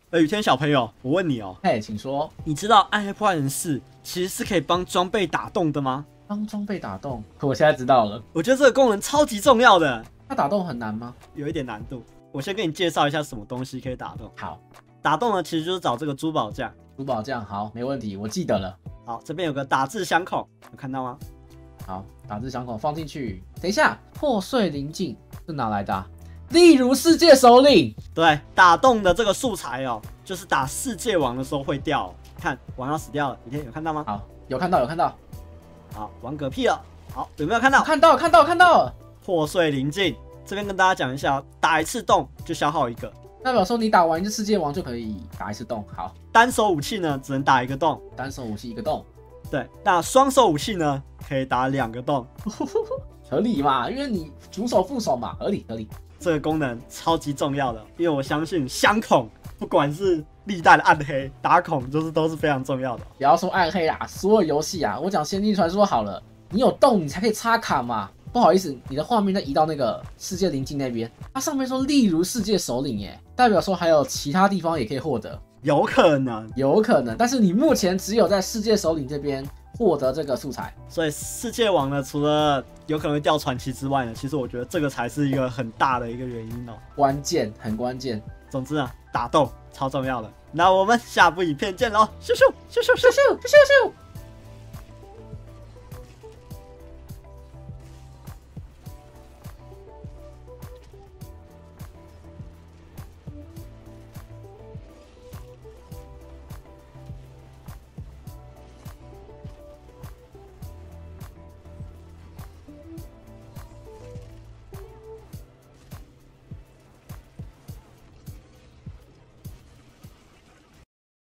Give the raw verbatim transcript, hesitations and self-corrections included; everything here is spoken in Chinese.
呃，雨天小朋友，我问你哦， 嘿，请说。 你知道暗黑破坏人四其实是可以帮装备打洞的吗？ 帮装备打洞，我现在知道了。 我觉得这个功能超级重要的。 它打洞很难吗？ 有一点难度。我先给你介绍一下什么东西可以打洞。 好， 打洞呢，其实就是找这个珠宝匠。 珠宝匠，好，没问题，我记得了。 好，这边有个打字箱孔，有看到吗？ 好，打字箱孔放进去。等一下，破碎灵镜是哪来的、啊？例如世界首领。 对，打洞的这个素材哦，就是打世界王的时候会掉、哦。看，王要死掉了，雨天有看到吗？ 好，有看到，有看到。 好，王嗝屁了。好，有没有看到？ 看到，看到，看到了。 破碎灵镜，这边跟大家讲一下，打一次洞就消耗一个。 代表说你打完一次世界王就可以打一次洞。好， 单手武器呢只能打一个洞， 单手武器一个洞。 对，那双手武器呢可以打两个洞， 合理嘛？因为你主手副手嘛，合理合理。 这个功能超级重要的，因为我相信相孔不管是历代的暗黑打孔，就是都是非常重要的。 不要说暗黑啦，所有游戏啊，我讲仙境传说好了，你有洞你才可以插卡嘛。不好意思，你的画面再移到那个世界灵镜那边，它上面说例如世界首领耶，代表说还有其他地方也可以获得， 有可能， 有可能，但是你目前只有在世界首领这边获得这个素材， 所以世界王呢，除了有可能会掉传奇之外呢，其实我觉得这个才是一个很大的一个原因哦， 关键，很关键。 总之啊，打洞超重要的。那我们下部影片见喽，咻咻咻咻咻咻咻咻咻。